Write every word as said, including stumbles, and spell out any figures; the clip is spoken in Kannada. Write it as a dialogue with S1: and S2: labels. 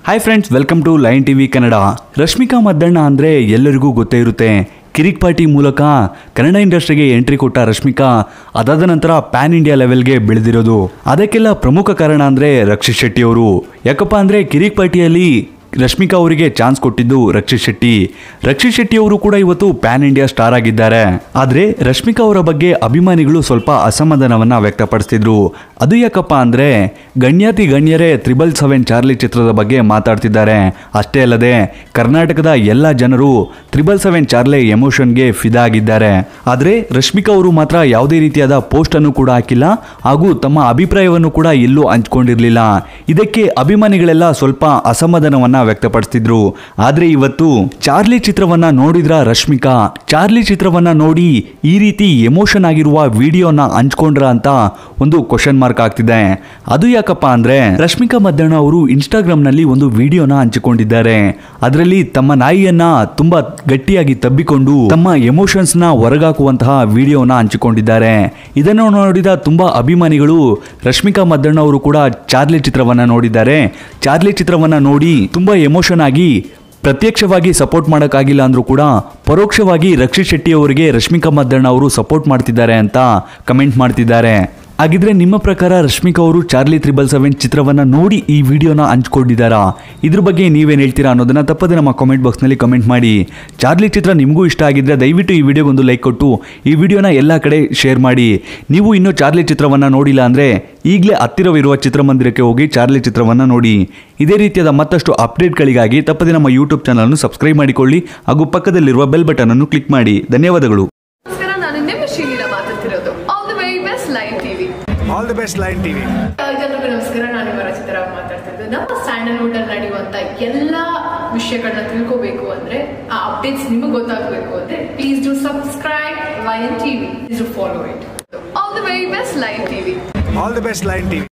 S1: Hi friends, welcome to Line TV Kannada. Rashmika Mandanna ಅಂದರೆ ಎಲ್ಲರಿಗೂ ಗೊತ್ತೇ ಇರುತ್ತೆ. ಕಿರಿಕ್ ಪಾರ್ಟಿ ಮೂಲಕ ಕನ್ನಡ ಇಂಡಸ್ಟ್ರಿಗೆ ಎಂಟ್ರಿ ಕೊಟ್ಟ ರಶ್ಮಿಕಾ ಅದಾದ ನಂತರ ಪ್ಯಾನ್ ಇಂಡಿಯಾ ಲೆವೆಲ್ಗೆ ಬೆಳೆದಿರೋದು. ಅದಕ್ಕೆಲ್ಲ ಪ್ರಮುಖ ಕಾರಣ ಅಂದರೆ ರಕ್ಷಿತ್ ಶೆಟ್ಟಿ ಅವರು. ಯಾಕಪ್ಪ ಅಂದರೆ ಕಿರಿಕ್ ಪಾರ್ಟಿಯಲ್ಲಿ ರಶ್ಮಿಕಾ ಅವರಿಗೆ ಚಾನ್ಸ್ ಕೊಟ್ಟಿದ್ದು ರಕ್ಷಿತ್ ಶೆಟ್ಟಿ. ರಕ್ಷಿತ್ ಶೆಟ್ಟಿ ಅವರು ಕೂಡ ಇವತ್ತು ಪ್ಯಾನ್ ಇಂಡಿಯಾ ಸ್ಟಾರ್ ಆಗಿದ್ದಾರೆ. ಆದರೆ ರಶ್ಮಿಕಾ ಅವರ ಬಗ್ಗೆ ಅಭಿಮಾನಿಗಳು ಸ್ವಲ್ಪ ಅಸಮಾಧಾನವನ್ನ ವ್ಯಕ್ತಪಡಿಸ್ತಿದ್ರು. ಅದು ಯಾಕಪ್ಪ ಅಂದರೆ ಗಣ್ಯಾತಿ ಗಣ್ಯರೇ ತ್ರಿಬಲ್ ಸೆವೆನ್ ಚಾರ್ಲಿ ಚಿತ್ರದ ಬಗ್ಗೆ ಮಾತಾಡ್ತಿದ್ದಾರೆ. ಅಷ್ಟೇ ಅಲ್ಲದೆ ಕರ್ನಾಟಕದ ಎಲ್ಲ ಜನರು ತ್ರಿಬಲ್ ಸೆವೆನ್ ಚಾರ್ಲಿ ಎಮೋಷನ್ಗೆ ಫಿದಾ ಆಗಿದ್ದಾರೆ. ಆದರೆ ರಶ್ಮಿಕಾ ಅವರು ಮಾತ್ರ ಯಾವುದೇ ರೀತಿಯಾದ ಪೋಸ್ಟ್ ಅನ್ನು ಕೂಡ ಹಾಕಿಲ್ಲ ಹಾಗೂ ತಮ್ಮ ಅಭಿಪ್ರಾಯವನ್ನು ಕೂಡ ಎಲ್ಲೂ ಹಂಚಿಕೊಂಡಿರಲಿಲ್ಲ. ಇದಕ್ಕೆ ಅಭಿಮಾನಿಗಳೆಲ್ಲ ಸ್ವಲ್ಪ ಅಸಮಾಧಾನವನ್ನ ವ್ಯಕ್ತಪಡಿಸ್ತಿದ್ರು. ಆದ್ರೆ ಇವತ್ತು ಚಾರ್ಲಿ ಚಿತ್ರವನ್ನ ನೋಡಿದ್ರ ರಶ್ಮಿಕಾ, ಚಾರ್ಲಿ ಚಿತ್ರವನ್ನ ನೋಡಿ ಈ ರೀತಿ ಎಮೋಷನ್ ಆಗಿರುವ ವಿಡಿಯೋನ ಹಂಚ್ಕೊಂಡ್ರ ಅಂತ ಒಂದು ಕ್ವಶನ್ ಮಾರ್ಕ್ ಆಗ್ತಿದೆ. ಅದು ಯಾಕಪ್ಪ ಅಂದ್ರೆ ರಶ್ಮಿಕಾ ಮದ್ದಣ್ಣ ಅವರು ಇನ್ಸ್ಟಾಗ್ರಾಮ್ ನಲ್ಲಿ ಒಂದು ವಿಡಿಯೋನ ಹಂಚಿಕೊಂಡಿದ್ದಾರೆ. ಅದರಲ್ಲಿ ತಮ್ಮ ನಾಯಿಯನ್ನ ತುಂಬಾ ಗಟ್ಟಿಯಾಗಿ ತಬ್ಬಿಕೊಂಡು ತಮ್ಮ ಎಮೋಷನ್ಸ್ ನ ಹೊರಗಾಕುವಂತಹ ವಿಡಿಯೋನ ಹಂಚಿಕೊಂಡಿದ್ದಾರೆ. ಇದನ್ನು ನೋಡಿದ ತುಂಬಾ ಅಭಿಮಾನಿಗಳು ರಶ್ಮಿಕಾ ಮದ್ದಣ್ಣ ಅವರು ಕೂಡ ಚಾರ್ಲಿ ಚಿತ್ರವನ್ನ ನೋಡಿದ್ದಾರೆ. ಚಾರ್ಲಿ ಚಿತ್ರವನ್ನ ನೋಡಿ ತುಂಬಾ ಎಮೋಷನ್ ಆಗಿ ಪ್ರತ್ಯಕ್ಷವಾಗಿ ಸಪೋರ್ಟ್ ಮಾಡೋಕ್ಕಾಗಿಲ್ಲ ಅಂದ್ರೂ ಕೂಡ ಪರೋಕ್ಷವಾಗಿ ರಕ್ಷಿತ್ ಶೆಟ್ಟಿ ಅವರಿಗೆ ರಶ್ಮಿಕಾ ಮದ್ದಣ್ಣ ಅವರು ಸಪೋರ್ಟ್ ಮಾಡ್ತಿದ್ದಾರೆ ಅಂತ ಕಮೆಂಟ್ ಮಾಡ್ತಿದ್ದಾರೆ. ಹಾಗಿದ್ರೆ ನಿಮ್ಮ ಪ್ರಕಾರ ರಶ್ಮಿಕಾ ಅವರು ಚಾರ್ಲಿ ತ್ರಿಬಲ್ ಸೆವೆನ್ ಚಿತ್ರವನ್ನ ನೋಡಿ ಈ ವಿಡಿಯೋನ ಹಂಚ್ಕೊಂಡಿದ್ದಾರಾ? ಇದ್ರ ಬಗ್ಗೆ ನೀವೇನು ಹೇಳ್ತೀರಾ ಅನ್ನೋದನ್ನ ತಪ್ಪದೆ ನಮ್ಮ ಕಾಮೆಂಟ್ ಬಾಕ್ಸ್ನಲ್ಲಿ ಕಮೆಂಟ್ ಮಾಡಿ. ಚಾರ್ಲಿ ಚಿತ್ರ ನಿಮಗೂ ಇಷ್ಟ ಆಗಿದ್ರೆ ದಯವಿಟ್ಟು ಈ ವಿಡಿಯೋಗೊಂದು ಲೈಕ್ ಕೊಟ್ಟು ಈ ವಿಡಿಯೋನ ಎಲ್ಲ ಕಡೆ ಶೇರ್ ಮಾಡಿ. ನೀವು ಇನ್ನೂ ಚಾರ್ಲಿ ಚಿತ್ರವನ್ನ ನೋಡಿಲ್ಲ ಅಂದ್ರೆ ಈಗಲೇ ಹತ್ತಿರವಿರುವ ಚಿತ್ರಮಂದಿರಕ್ಕೆ ಹೋಗಿ ಚಾರ್ಲಿ ಚಿತ್ರವನ್ನ ನೋಡಿ. ಇದೇ ರೀತಿಯಾದ ಮತ್ತಷ್ಟು ಅಪ್ಡೇಟ್ಗಳಿಗಾಗಿ ತಪ್ಪದೆ ನಮ್ಮ ಯೂಟ್ಯೂಬ್ ಚಾನಲ್ ಸಬ್ಸ್ಕ್ರೈಬ್ ಮಾಡಿಕೊಳ್ಳಿ ಹಾಗೂ ಪಕ್ಕದಲ್ಲಿರುವ ಬೆಲ್ ಬಟನ್ ಅನ್ನು ಕ್ಲಿಕ್ ಮಾಡಿ. ಧನ್ಯವಾದಗಳು.
S2: All the best Line TV.
S3: ಎಲ್ಲರಿಗೂ ನಮಸ್ಕಾರ. ನಾನು ರಕ್ಷಿತ್ ಮಾತಾಡ್ತಾ ಇದ್ದು. ನಮ್ಮ ಸ್ಯಾಂಡಲ್ವುಡ್ ಅಲ್ಲಿ ನಡೆಯುವಂತ ಎಲ್ಲಾ ವಿಷಯಗಳನ್ನ ತಿಳ್ಕೋಬೇಕು ಅಂದ್ರೆ, ಆ ಅಪ್ಡೇಟ್ಸ್ ನಿಮಗೆ ಗೊತ್ತಾಗಬೇಕು ಅಂದ್ರೆ please do subscribe Line TV. Please do follow it. All the very best Line TV.
S2: All the best Line TV.